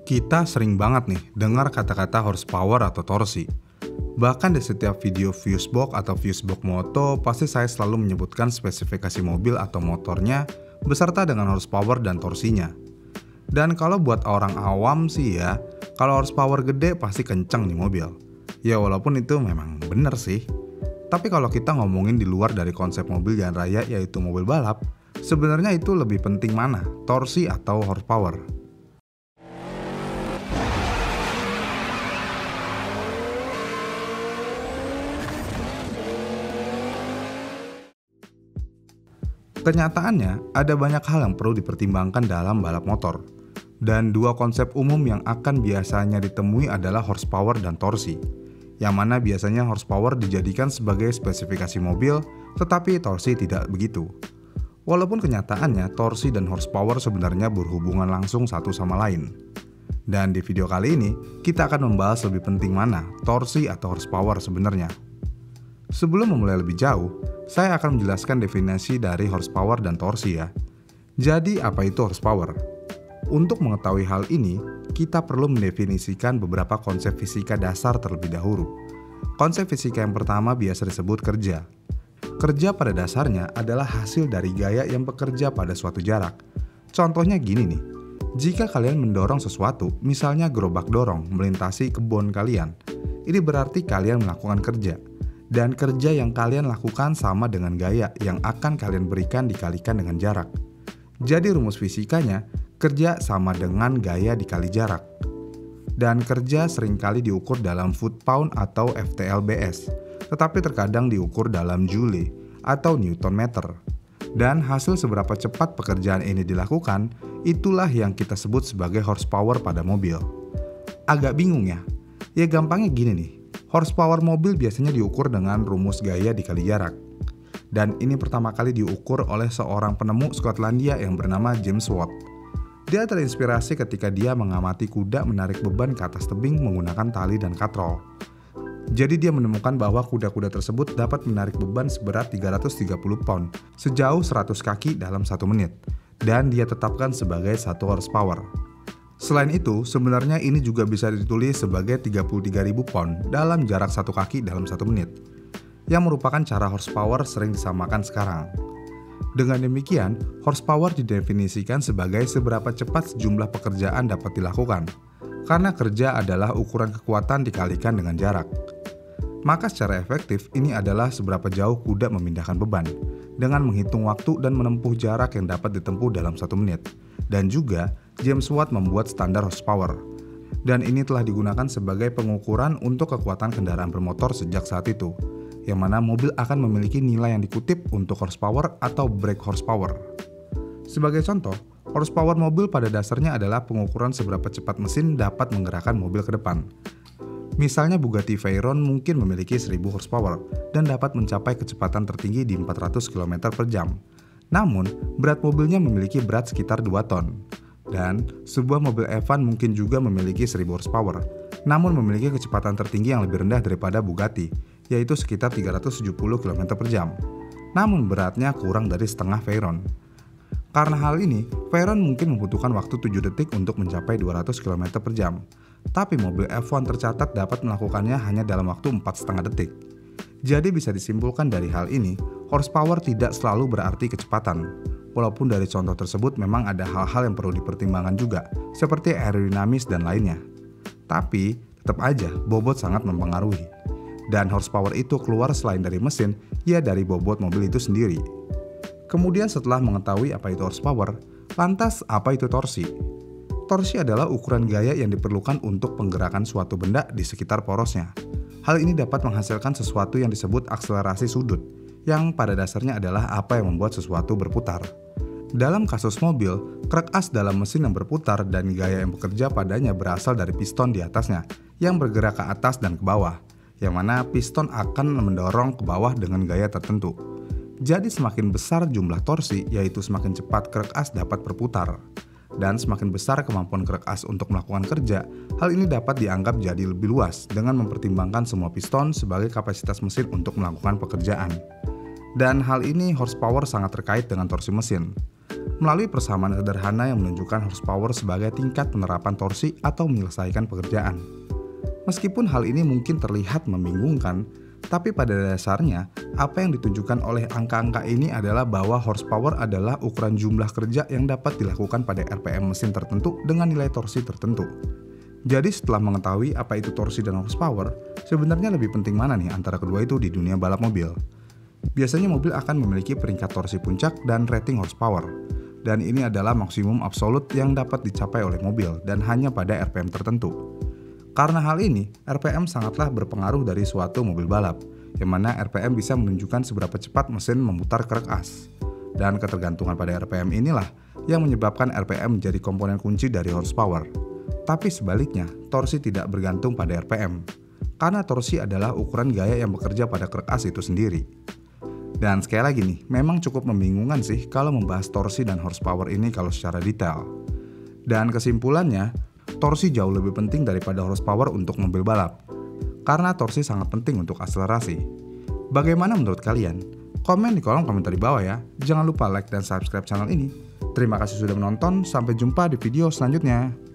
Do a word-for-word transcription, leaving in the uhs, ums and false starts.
Kita sering banget nih dengar kata-kata horsepower atau torsi. Bahkan di setiap video Fusebox atau Fusebox Moto, pasti saya selalu menyebutkan spesifikasi mobil atau motornya beserta dengan horsepower dan torsinya. Dan kalau buat orang awam sih ya, kalau horsepower gede pasti kenceng nih mobil. Ya walaupun itu memang bener sih. Tapi kalau kita ngomongin di luar dari konsep mobil jalan raya yaitu mobil balap, sebenarnya itu lebih penting mana, torsi atau horsepower? Kenyataannya, ada banyak hal yang perlu dipertimbangkan dalam balap motor. Dan dua konsep umum yang akan biasanya ditemui adalah horsepower dan torsi. Yang mana biasanya horsepower dijadikan sebagai spesifikasi mobil, tetapi torsi tidak begitu. Walaupun kenyataannya, torsi dan horsepower sebenarnya berhubungan langsung satu sama lain. Dan di video kali ini, kita akan membahas lebih penting mana, torsi atau horsepower sebenarnya. Sebelum memulai lebih jauh, saya akan menjelaskan definisi dari horsepower dan torsi ya. Jadi apa itu horsepower? Untuk mengetahui hal ini, kita perlu mendefinisikan beberapa konsep fisika dasar terlebih dahulu. Konsep fisika yang pertama biasa disebut kerja. Kerja pada dasarnya adalah hasil dari gaya yang bekerja pada suatu jarak. Contohnya gini nih, jika kalian mendorong sesuatu, misalnya gerobak dorong melintasi kebun kalian, ini berarti kalian melakukan kerja. Dan kerja yang kalian lakukan sama dengan gaya yang akan kalian berikan dikalikan dengan jarak. Jadi rumus fisikanya, kerja sama dengan gaya dikali jarak. Dan kerja seringkali diukur dalam foot pound atau F T L B S, tetapi terkadang diukur dalam joule atau newton meter. Dan hasil seberapa cepat pekerjaan ini dilakukan, itulah yang kita sebut sebagai horsepower pada mobil. Agak bingung ya? Ya gampangnya gini nih. Horsepower mobil biasanya diukur dengan rumus gaya dikali jarak. Dan ini pertama kali diukur oleh seorang penemu Skotlandia yang bernama James Watt. Dia terinspirasi ketika dia mengamati kuda menarik beban ke atas tebing menggunakan tali dan katrol. Jadi dia menemukan bahwa kuda-kuda tersebut dapat menarik beban seberat tiga ratus tiga puluh pound sejauh seratus kaki dalam satu menit. Dan dia tetapkan sebagai satu horsepower. Selain itu, sebenarnya ini juga bisa ditulis sebagai tiga puluh tiga ribu pound dalam jarak satu kaki dalam satu menit, yang merupakan cara horsepower sering disamakan sekarang. Dengan demikian, horsepower didefinisikan sebagai seberapa cepat sejumlah pekerjaan dapat dilakukan, karena kerja adalah ukuran kekuatan dikalikan dengan jarak. Maka secara efektif, ini adalah seberapa jauh kuda memindahkan beban, dengan menghitung waktu dan menempuh jarak yang dapat ditempuh dalam satu menit. Dan juga, James Watt membuat standar horsepower. Dan ini telah digunakan sebagai pengukuran untuk kekuatan kendaraan bermotor sejak saat itu, yang mana mobil akan memiliki nilai yang dikutip untuk horsepower atau brake horsepower. Sebagai contoh, horsepower mobil pada dasarnya adalah pengukuran seberapa cepat mesin dapat menggerakkan mobil ke depan. Misalnya Bugatti Veyron mungkin memiliki seribu horsepower dan dapat mencapai kecepatan tertinggi di empat ratus kilometer per jam. Namun, berat mobilnya memiliki berat sekitar dua ton. Dan, sebuah mobil Evan mungkin juga memiliki seribu horsepower, namun memiliki kecepatan tertinggi yang lebih rendah daripada Bugatti, yaitu sekitar tiga ratus tujuh puluh kilometer per jam. Namun beratnya kurang dari setengah Veyron. Karena hal ini, Veyron mungkin membutuhkan waktu tujuh detik untuk mencapai dua ratus kilometer per jam. Tapi mobil F satu tercatat dapat melakukannya hanya dalam waktu empat koma lima detik. Jadi bisa disimpulkan dari hal ini, horsepower tidak selalu berarti kecepatan. Walaupun dari contoh tersebut memang ada hal-hal yang perlu dipertimbangkan juga, seperti aerodinamis dan lainnya. Tapi, tetap aja bobot sangat mempengaruhi. Dan horsepower itu keluar selain dari mesin, ya dari bobot mobil itu sendiri. Kemudian setelah mengetahui apa itu horsepower, lantas apa itu torsi? Torsi adalah ukuran gaya yang diperlukan untuk penggerakan suatu benda di sekitar porosnya. Hal ini dapat menghasilkan sesuatu yang disebut akselerasi sudut, yang pada dasarnya adalah apa yang membuat sesuatu berputar. Dalam kasus mobil, krek as dalam mesin yang berputar dan gaya yang bekerja padanya berasal dari piston di atasnya, yang bergerak ke atas dan ke bawah, yang mana piston akan mendorong ke bawah dengan gaya tertentu. Jadi semakin besar jumlah torsi, yaitu semakin cepat krek as dapat berputar. Dan semakin besar kemampuan krek as untuk melakukan kerja, hal ini dapat dianggap jadi lebih luas dengan mempertimbangkan semua piston sebagai kapasitas mesin untuk melakukan pekerjaan. Dan hal ini horsepower sangat terkait dengan torsi mesin. melalui persamaan sederhana yang menunjukkan horsepower sebagai tingkat penerapan torsi atau menyelesaikan pekerjaan. Meskipun hal ini mungkin terlihat membingungkan, tapi pada dasarnya apa yang ditunjukkan oleh angka-angka ini adalah bahwa horsepower adalah ukuran jumlah kerja yang dapat dilakukan pada R P M mesin tertentu dengan nilai torsi tertentu. Jadi setelah mengetahui apa itu torsi dan horsepower, sebenarnya lebih penting mana nih antara kedua itu di dunia balap mobil? Biasanya mobil akan memiliki peringkat torsi puncak dan rating horsepower. Dan ini adalah maksimum absolut yang dapat dicapai oleh mobil dan hanya pada R P M tertentu. Karena hal ini, R P M sangatlah berpengaruh dari suatu mobil balap, yang mana R P M bisa menunjukkan seberapa cepat mesin memutar kerek as. Dan ketergantungan pada R P M inilah yang menyebabkan R P M menjadi komponen kunci dari horsepower. Tapi sebaliknya, torsi tidak bergantung pada R P M, karena torsi adalah ukuran gaya yang bekerja pada kerek as itu sendiri. Dan sekali lagi nih, memang cukup membingungkan sih kalau membahas torsi dan horsepower ini kalau secara detail. Dan kesimpulannya, torsi jauh lebih penting daripada horsepower untuk mobil balap, karena torsi sangat penting untuk akselerasi. Bagaimana menurut kalian? Komen di kolom komentar di bawah ya. Jangan lupa like dan subscribe channel ini. Terima kasih sudah menonton, sampai jumpa di video selanjutnya.